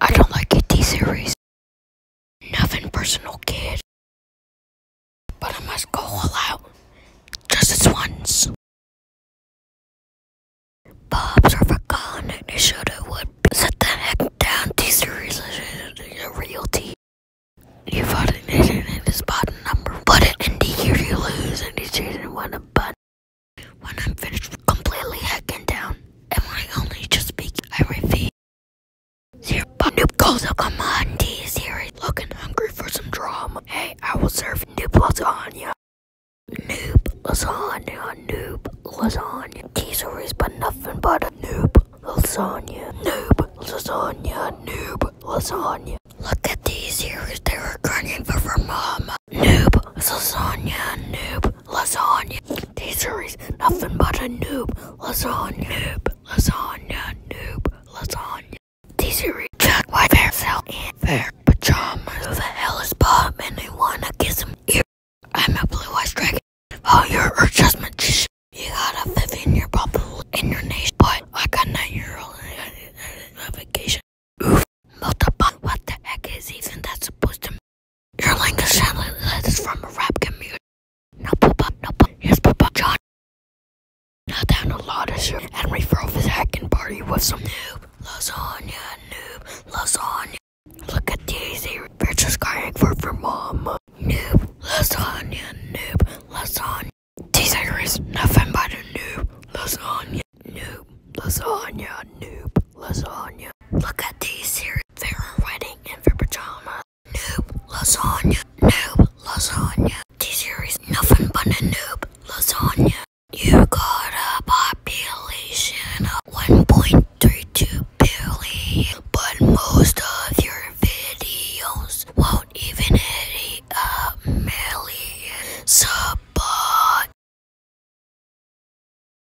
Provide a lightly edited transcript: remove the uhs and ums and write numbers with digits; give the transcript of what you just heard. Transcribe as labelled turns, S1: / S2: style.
S1: I don't like it, T-Series. Nothing personal, kid. But I must go all out. Just this once. Bobs are forgotten. It shoulda would be. Sit the heck down, T-Series. You're real T. You voted in this bottom number. Put it in the year you lose, and you didn't want a button. When I'm finished completely hacking down, and I only just speak, I repeat. Zero noob goes, oh come on, T-Series. Looking hungry for some drama. Hey, I will serve noob lasagna. Noob lasagna, noob lasagna. T-Series, but nothing but a noob lasagna. Noob lasagna, noob lasagna. Look at T-Series, they were crying for her mama. Noob lasagna, noob lasagna. T-Series, nothing but a noob lasagna. Noob lasagna, noob lasagna. T-Series, Jack White fair cell in fair pajamas. Who the hell is Bob and they wanna kiss him? I'm a blue-eyed dragon. Oh, you're a just magician. You got a 5 in your bubble in your nation, but I got 9-year-old vacation. Oof, multiple. What the heck is even that supposed to mean? Your language sounded like this from a rap community. No, Papa, no, Papa. Yes, Papa, John. Now down a lot of sugar and refill his hacking party with some noob lasagna, noob lasagna. Look at these, they're just crying for mama. Noob lasagna, noob lasagna. T-Series, nothing but a noob lasagna. Noob lasagna, noob lasagna. Look at